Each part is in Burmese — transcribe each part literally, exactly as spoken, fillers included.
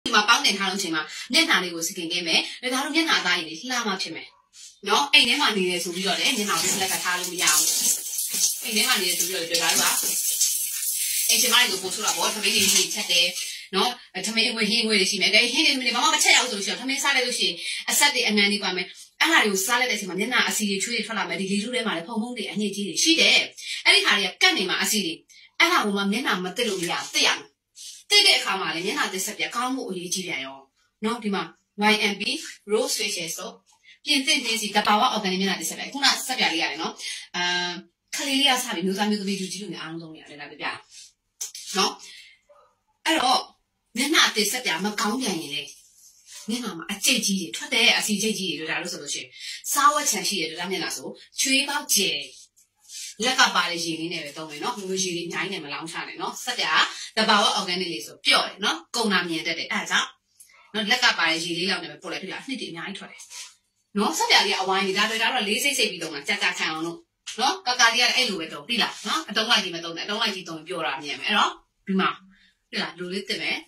ဒီမှာပေါင်းတင်ထားလို့ချိန်မှာမျက်နှာလေးကိုစကင်ကင်းမယ်ဒါတို့မျက်နှာသားရည်လေးလှမှဖြစ်မယ်နော်အိမ်ထဲမှာနေရဆိုပြီးတော့လည်းမျက်နှာကိုစလက်ကထားလို့မရဘူးအိမ်ထဲမှာနေရဆိုပြီးတော့တွေ့တာတို့ကအိမ်ချင်မလေးကိုပို့ဆိုတော့ဗောသမီးလေးကြီးချက်တယ်နော်သမီးအဝေးဟင်းငွေတွေရှိမယ်ဒါဟင်းတွေသမီးတွေဘာမှမချက်ရအောင်ဆိုလို့ရှိရင်သမီးစားလိုက်လို့ရှိရင်အဆက်တွေအငန်းတွေပါမယ်အဲ့ဒါတွေကိုစားလိုက်တဲ့အချိန်မှာမျက်နှာအစီတွေချွေးတွေထွက်လာမယ်ဒီလေထုထဲမှာလည်းဖုံဖုံတွေအညစ်အကြေးတွေရှိတယ်အဲ့ဒီခါတွေကကတ်နေမှာအစီတွေအဲ့ဒါကမှမျက်နှာမတက်လို့မရတက်ရမယ်တက်တဲ့အခါမှာလည်းမျက်နှာတက်ဆက်ပြကောင်းမှုအရေးကြီးပြန်ရောနော်ဒီမှာ Y M B Rose Facial Soap ပြင်သင့်တင်းစီတဘာဝ organic မျက်နှာတက်ဆက်ပြခုနဆက်ပြလေးရတယ်နော်အာခလေးလေးကစပြီးမျိုးသားမျိုးသမီးလူကြီးလူငယ်အားလုံးရတယ်ဒါပြပြနော်အဲ့တော့မျက်နှာတက်ဆက်ပြမကောင်းပြန်ရင်လေမျက်နှာမှာအကျိတ်ကြီးတွေထွက်တဲ့အစီကျိတ်ကြီးတွေတို့ဒါလို့ဆိုလို့ရှိရင်စားဝတ်ချန်ရှိတယ်တို့ဒါမျက်နှာဆိုချွေးပေါက်ကျဲလက်ကပါတဲ့ရေလေးနဲ့ပဲသုံးမယ်နော်မျိုးရေလေးအများကြီးနဲ့မလောင်းချနဲ့နော်ဆက်ပြတဘာဝ organic လေးဆိုပျော့တယ်နော်ကုံနာမြင်တတ်တယ်အဲ့ဒါကြောင့်နော်လက်ကပါတဲ့ရေလေးလောက်နဲ့ပဲပို့လိုက်ပြနှစ်တွေအများကြီးထွက်တယ်နော်ဆက်ပြလေးကအဝိုင်းနေတာတွေဒါတော့လေးစိတ်စိတ်ပြီးသုံးတာကြက်ကြက်ခံအောင်လို့နော်ကကာလေးကအဲ့လိုပဲသုံးပြီလားနော်အတုံးလိုက်ကြီးမသုံးနဲ့အတုံးလိုက်ကြီးသုံးပျော့တာမြင်မယ်အဲ့တော့ဒီမှာပြီလားလူလေးတက်မယ်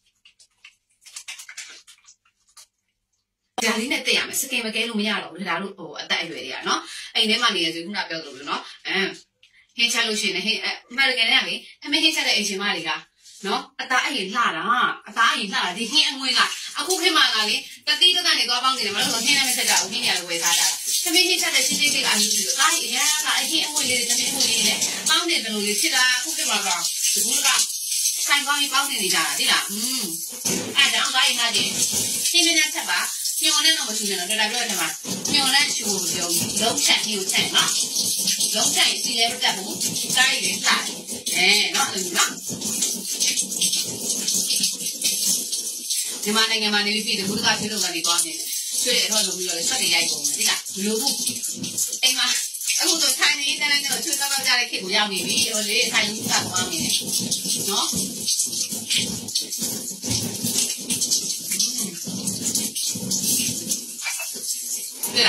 ဒါလေးနဲ့တက်ရမယ်စကင်မကဲလို့မရတော့ဘူးဒါတို့ဟိုအသက်အရွယ်တွေကနော်အိမ်ထဲမှာနေရဆိုခုနပြောသလိုမျိုးနော်အမ်ဟင်းချက်လို့ရှိရင်ဟင်းအမှန်တကယ်လည်းလေအမေဟင်းချက်တဲ့အိမ်ရှင်မတွေကနော်အသားအရင်လှတာအသားအရင်လှတာဒီဟင်းအငွေးကအခုခေတ်မှာကလေတတိတတ်နေသွားပေါင်းနေတယ်မလို့ဆိုဟင်းလည်းမချက်ကြဘူးဟင်းရတယ်ဝယ်စားကြတာသမီးဟင်းချက်တဲ့ရှင်းရှင်းလေးကအမျိုးကြီးအသားအရင်ကအရင်အငွေးလေးသမီးအငွေးလေးနဲ့ပေါင်းနေတယ်လို့လေဖြစ်တာအခုခေတ်မှာကဒီကူကဆိုင်ကောင်းကြီးပေါင်းနေနေကြတာသိလားอืมအဲ့ဒါတော့အရင်ကတည်းရှင်းရှင်းနဲ့ချက်ပါညော်နဲ့တော့မရှိနဲ့တော့ဒါပြောတယ်မှာညော်နဲ့ရှူပြောလုံးချက်ကြီးကိုချက်နော်လုံးချက်စီလဲမတက်ဘူးတိုင်းလေးလာအဲနော်အဲ့နော်ဒီမှာနိုင်ငံမှာနေပြီးဒီဘုရားဖေးလို့ကနေသွားနေတယ်ဆွေးရတော့လို့ပြီးတော့ဆက်နေရိုက်ကုန်တယ်ဒီလားဘလို့ဘူးအိမ်မှာအခုတော့ထိုင်နေတယ်လည်းတော့ချွေတော့ကြတဲ့ခေတ်ကိုရောက်နေပြီဟိုလေထိုင်ကြီးကသွားနေတယ်နော်对啦，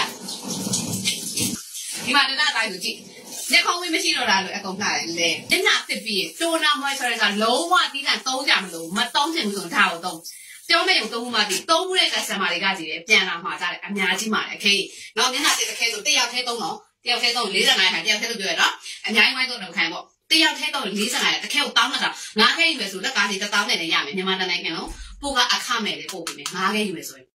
你妈的那大有劲，你看我没洗着啦，一公开嘞，你那这边多那么说那个老话地上都这么老，没当成不用差不多，表面用多嘛的，都那个什么的个子，变了嘛咋的，伢子嘛可以，然后你那这个开头第二开头喏，第二开头离上来还第二开头对了，伢一万多都看过。第二开到离上来，开我当那个，哪个以为说那家里的当那的呀？你妈的那个喏，不个阿卡买的不比呢，哪个以为说？